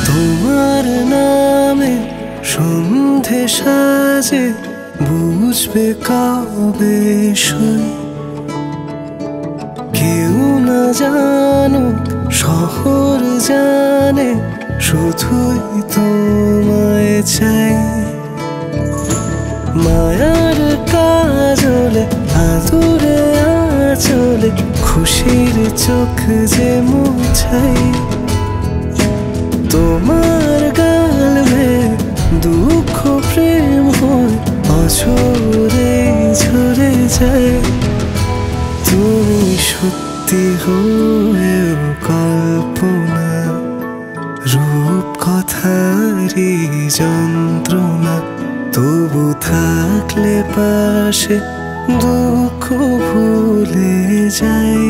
তোমার নামে সন্ধে সাজে বুঝবে কবে সই। কেউ না জানুক শহর জানে শুধুই তোমায় চাই। মায়ার কাজলে আদুরে আঁচলে খুশির চোখ যে মুছাই। তোমার গালবে দুঃখ প্রেম হয় অঝরে ঝরে যায়। তুমি সত্যি হয়েও কল্পনা, রূপ কথারই যন্ত্রণা। তবু থাকলে পাশে দুঃখ ভুলে যাই।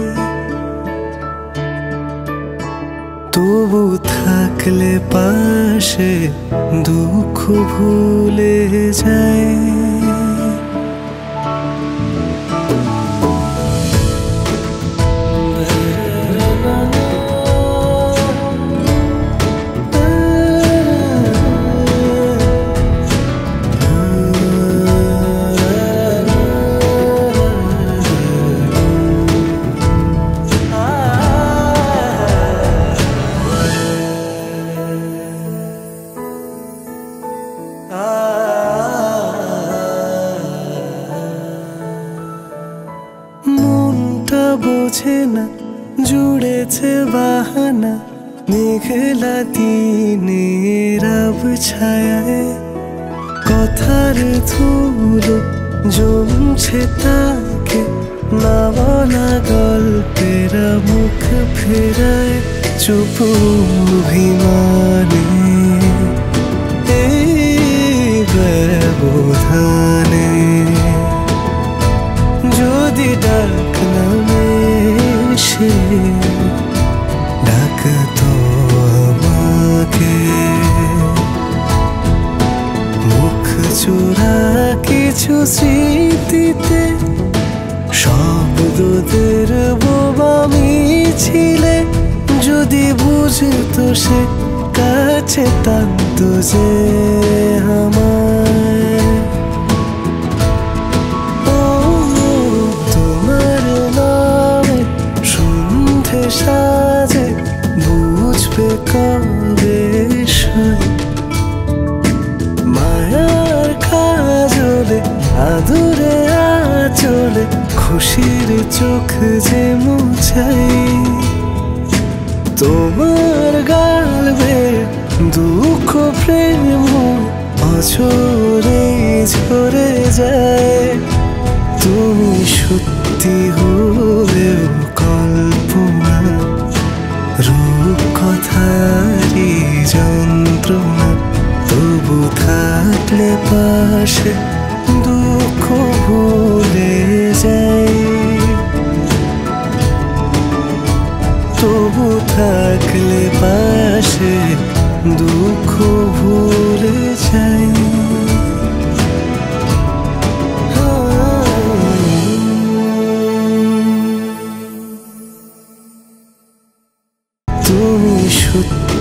তবু থাকলে পাশে দুঃখ ভুলে যাই। মনটা বোঝে না জুড়েছে বাহানা, মেঘলা দিনের আবছায়ায়। কথার ধুলো জমছে তাকে, না বলা গল্পের মুখ ফেরায়। চুপ অভিমানে এই ব্যবধানে যদি ডাক নামে সে ডাকতো আমাকে। মুখ চোরা কিছু স্মৃতিতে শব্দদের বোবা মিছিলে যদি বুঝতো সে কাছে টানতো যে আমায়। সাজে বুঝবে কবে সই। মায়ার কাজলে আদুরে আঁচলে খুশির চোখ যে মুছাই। তোমার গালবে দুঃখ প্রেম অঝরে ঝরে যায়। তুমি সত্যি হলেও কল্পনা, রূপ কথারই যন্ত্রণা। তবু থাকলে পাশে দুঃখ ভুলে যাই। তবু থাকলে পাশে দুঃখ ভুলে যাই। তুমি সত্যি